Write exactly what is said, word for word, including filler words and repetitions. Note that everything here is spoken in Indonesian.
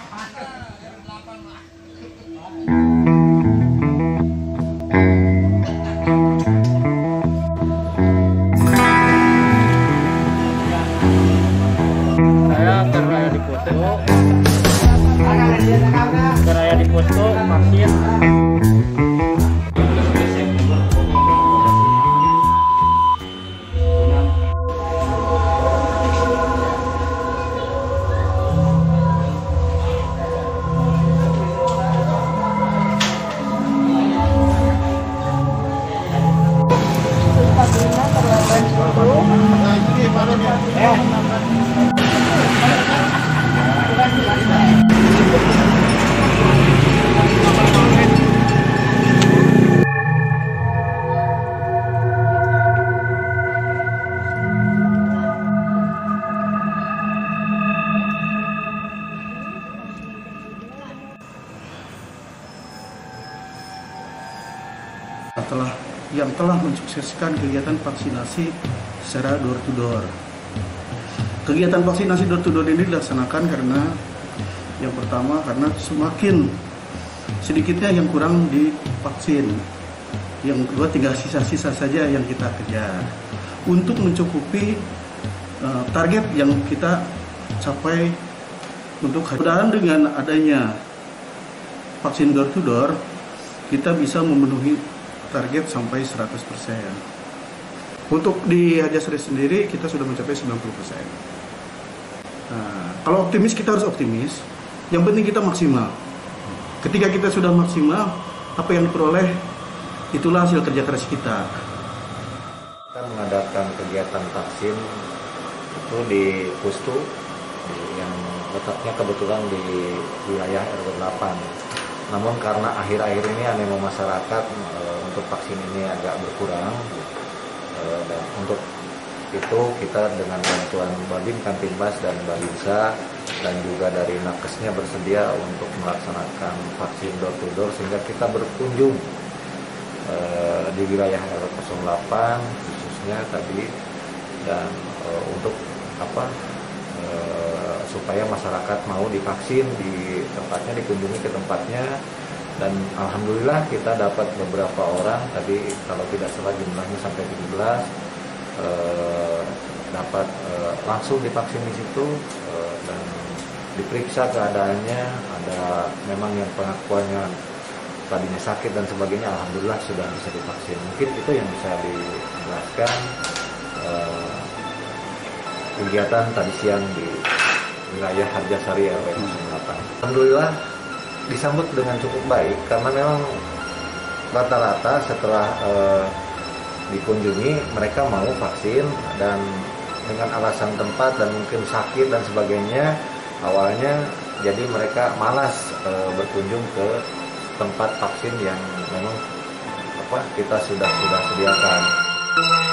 Saya teraya di posko, teraya di posko vaksin. Telah yang telah mensukseskan kegiatan vaksinasi secara door to door. Kegiatan vaksinasi door to door ini dilaksanakan karena yang pertama karena semakin sedikitnya yang kurang divaksin. Yang kedua tinggal sisa-sisa saja yang kita kejar untuk mencukupi uh, target yang kita capai untuk mudah-mudahan dengan adanya vaksin door to door kita bisa memenuhi target sampai seratus persen. Untuk di Hajasari sendiri kita sudah mencapai sembilan puluh persen. Nah, kalau optimis kita harus optimis. Yang penting kita maksimal. Ketika kita sudah maksimal, apa yang diperoleh itulah hasil kerja keras kita. Kita mengadakan kegiatan vaksin itu di Pustu yang letaknya kebetulan di wilayah R W delapan. Namun karena akhir-akhir ini animo masyarakat e, untuk vaksin ini agak berkurang, e, dan untuk itu kita dengan bantuan Babin Kantinmas dan Babinsa dan juga dari Nakesnya bersedia untuk melaksanakan vaksin door to door sehingga kita berkunjung e, di wilayah R W nol delapan khususnya tadi dan e, untuk apa? E, supaya masyarakat mau divaksin di tempatnya, dikunjungi ke tempatnya, dan alhamdulillah kita dapat beberapa orang tadi kalau tidak salah jumlahnya sampai tujuh belas eh, dapat eh, langsung divaksin di situ eh, dan diperiksa keadaannya, ada memang yang pengakuannya tadinya sakit dan sebagainya, alhamdulillah sudah bisa divaksin. Mungkin itu yang bisa dijelaskan eh, kegiatan tadi siang di wilayah Hajasari R W nol delapan. Alhamdulillah disambut dengan cukup baik karena memang rata-rata setelah eh, dikunjungi mereka mau vaksin dan dengan alasan tempat dan mungkin sakit dan sebagainya awalnya jadi mereka malas eh, berkunjung ke tempat vaksin yang memang apa kita sudah sudah sediakan.